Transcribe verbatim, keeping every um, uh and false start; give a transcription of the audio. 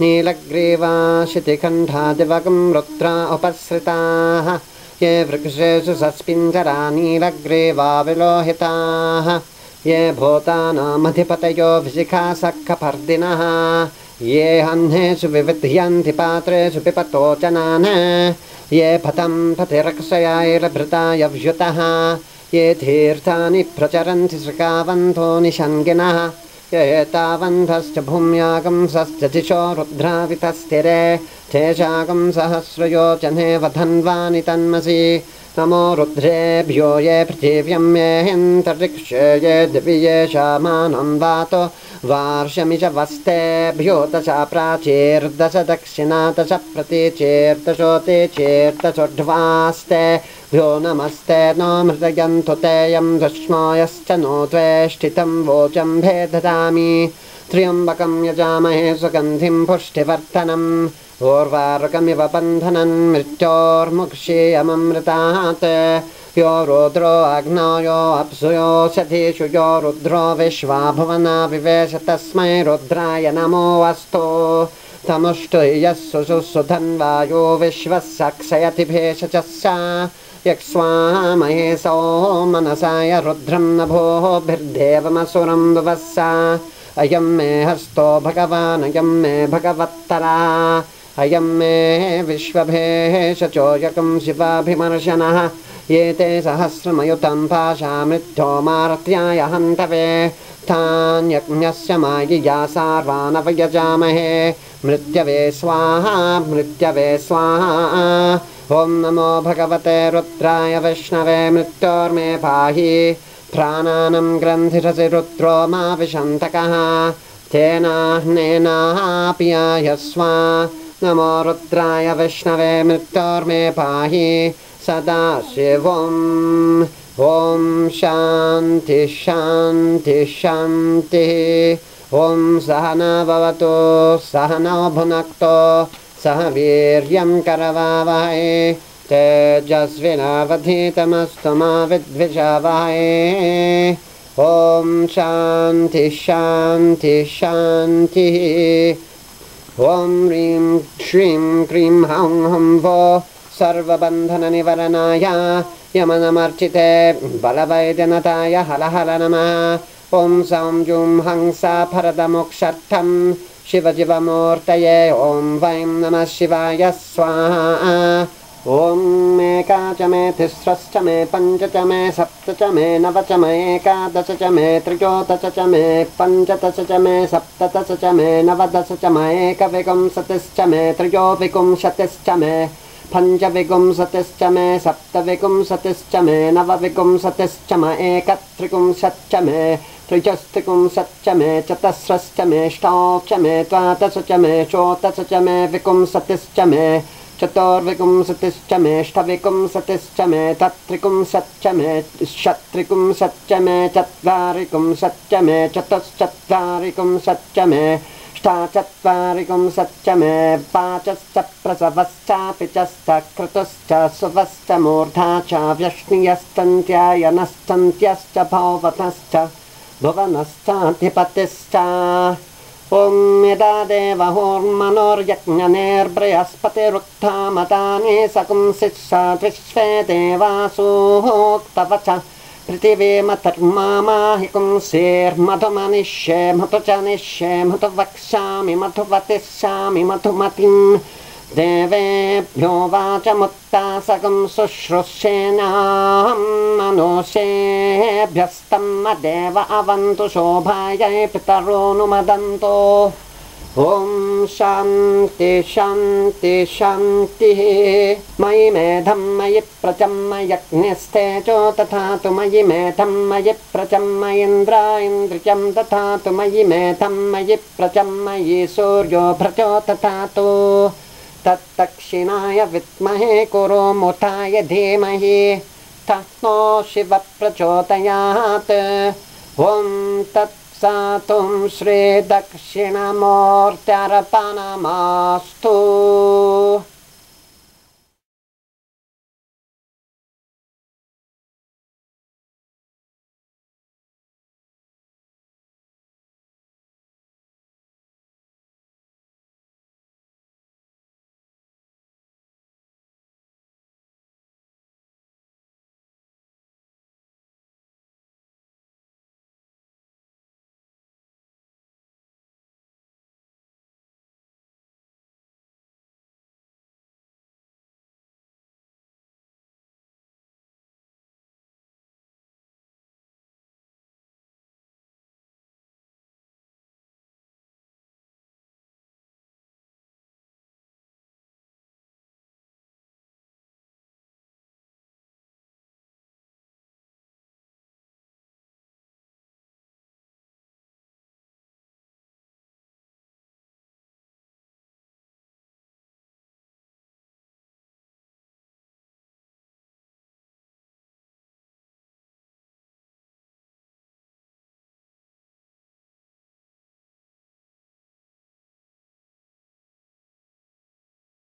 नीलग्रीवा शितिखण्डादिवगं रुद्रा उपसृताः ये वृक्षेषु सस्पिञ्जरा नीलग्रीवा विलोहिताः ये भूतानामधिपतयो विशिखासखपर्दिनः ये हह्नेषु विविध्यन्ति पात्रेषु पिपतो जनान् ये पथं पथिरक्षयाैर्भृताय व्युतः ये तीर्थानि प्रचरन्ति सृकावन्तो निषङ्गिनः ये तावन्धश्च भूम्यागंसश्च दिशो रुद्रावितस्थिरे तेषागं सहस्रयोजने वधन्वानि तन्मसि नमो रुद्रेभ्यो ये पृथिव्यं ये हिन्तरिक्षे ये दिवि येषामानं वातो वार्षमिच वस्तेभ्यो दश प्राचीर्दश दक्षिणा दश प्रतीचीर्दशोतीचीर्दशोढ्वास्तेभ्यो नमस्ते नो मृदयन्तु तेयं दश्मोयश्च नो त्वेष्टितं वोचं भेददामि त्र्यम्बकं यजामहे सुगन्धिं पुष्टिवर्धनम् ओर्वारुकमिव बन्धनं मृत्योर्मुक्षीयममृतात् यो रुद्रो अग्नौ यो अप्सु यो सतीषु यो रुद्रो विश्वा भुवना विवेश तस्मै रुद्राय नमो अस्तु तमुष्टुयः सुषुसुधन्वायो विश्वस्य क्षयति भेषजस्सा यक्ष्वामहे सो मनसाय रुद्रं नभोभिर्देवमसुरं विवस्सा अयं मे हस्तो भगवान् अयं मे भगवत्तरा अयं मे विश्वभेषजोऽयकं शिवाभिमर्शनः ये ते सहस्रमयुतं पाशामृत्यो मारत्याय हन्तवे तान्यज्ञस्य मायिया सार्वानवयजामहे मृत्यवे स्वाहा मृत्यवे स्वाहा ॐ नमो भगवते रुद्राय विष्णवे मृत्योर्मे पाहि प्राणानं ग्रन्थिरसि रुद्रो मा विशन्तकः तेनाह्नेनाप्यायस्व नमो रुद्राय विष्णवे मृत्योर्मे पाहि सदा शिवम् ॐ शान्ति शान्ति शान्तिः ॐ सहना भवतु सहनौ भुनक्तु सह वीर्यं करवावहै तेजस्विनावधीतमस्तु मा विद्विषावहै ॐ शान्ति शान्ति शान्तिः ॐ ह्रीं श्रीं क्रीं हौं हुं वो सर्वबन्धननिवारणाय यमनमर्चिते बलवैद्यनताय हलहल नमः ॐ सौं जुं हंसा फरदमोक्षर्थं शिवजिवमूर्तये ॐ वैं नमः शिवाय स्वाहा ॐ एका च मे तिस्रश्च मे पञ्च च मे सप्त च मे नव च मे एकादश च मे त्रयोदश च मे पञ्चदश च मे सप्तदश च मे नवदश च मे एकविंशतिश्च मे त्रयोविंशतिश्च मे पञ्चविंशतिश्च मे सप्तविंशतिश्च मे नवविंशतिश्च मे एकत्रिंशच्च मे त्रिचत्रिंशच्च मे चतस्रश्च मे अष्टादश मे द्वादश च मे षोडश च मे विंशतिश्च मे चतुर्विंशतिश्च मे अष्टविंशतिश्च मे तत्त्रिंशच्च मे षट्त्रिंशच्च मे चत्वारिंशच्च मे चतुश्चत्वारिंशच्च मे अष्टाचत्वारिंशच्च मे पाचश्च प्रसवश्चापि च क्रतुश्च सुवश्च मूर्धा च व्यष्णियस्तन्त्यायनस्तन्त्यश्च भौवतश्च भुवनश्चाधिपतिश्च ॐ यदा देवहोर्मनोर्यज्ञनेर्बृहस्पतिरुत्थामतानि सकुंसिष्यात् विश्वे देवासूक्तवच पृथिवीमतर्माहि कुंसेर्मधुमनिष्ये मधु च निष्ये मधु वक्ष्यामि मधुवतिष्यामि मधुमतिं देवेभ्यो वाचमुत्तासकं शुश्रूष्येनाहं मनुष्येभ्यस्तं मदेव अवन्तु शोभायै पितरोऽनुमदन्तो ॐ शान्ति शान्ति शान्तिः मयि मेधं मयि प्रचं मयज्ञस्तेजो तथातु मयि मेधं मयि प्रचं मयीन्द्र इन्द्रियं तथातु मयि मेधं मयि प्रचं मयि सूर्यो भ्रजो तथातु तत्दक्षिणाय विद्महे कुरुमुठाय धीमहि तन्नो शिवः प्रचोदयात् ॐ तत्सातुं श्रीदक्षिणमूर्त्यर्पणमस्तु।